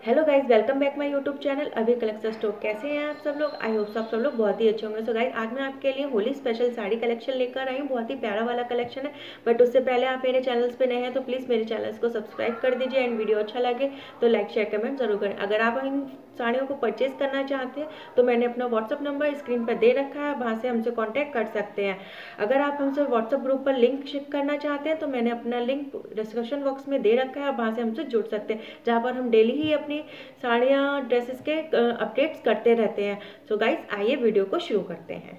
Hello guys, welcome back my YouTube channel अभी collection store. कैसे हैं आप सब लोग? आई होप सब लोग बहुत ही अच्छे होंगे। सो गाइज, आज मैं आपके लिए होली स्पेशल साड़ी कलेक्शन लेकर आई हूँ। बहुत ही प्यारा वाला कलेक्शन है। बट उससे पहले आप मेरे चैनल्स पे नए हैं तो प्लीज़ मेरे चैनल्स को सब्सक्राइब कर दीजिए एंड वीडियो अच्छा लगे तो लाइक शेयर कमेंट जरूर करें। अगर आप इन साड़ियों को परचेज करना चाहते हैं तो मैंने अपना व्हाट्सअप नंबर स्क्रीन पर दे रखा है, वहाँ से हमसे कॉन्टैक्ट कर सकते हैं। अगर आप हमसे व्हाट्सअप ग्रुप पर लिंक शेयर करना चाहते हैं तो मैंने अपना लिंक डिस्क्रिप्शन बॉक्स में दे रखा है, वहाँ से हमसे जुड़ सकते हैं, जहाँ पर हम डेली ही अपनी साड़ियाँ ड्रेसेस के अपडेट्स करते रहते हैं। सो गाइस, आइए वीडियो को शुरू करते हैं।